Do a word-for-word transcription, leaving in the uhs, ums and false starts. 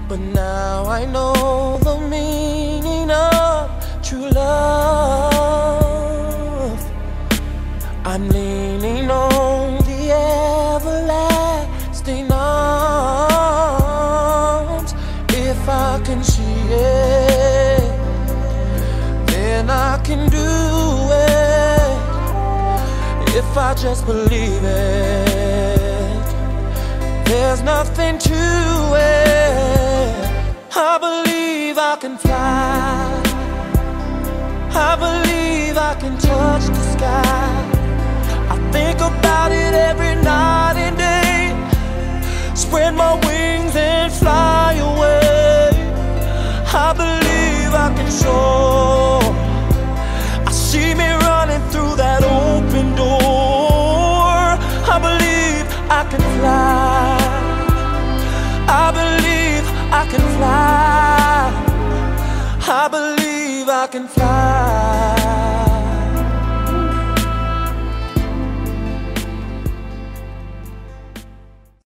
But now I know the meaning of true love. I'm leaning on the everlasting arms. If I can see it, then I can do it. If I just believe it, there's nothing to it. I believe I can fly. I believe I can touch the sky. I think about it every night and day. Spread my wings and fly away. I believe I can soar. I see me running through that open door. I believe I can fly. I believe I can fly. I believe I can fly.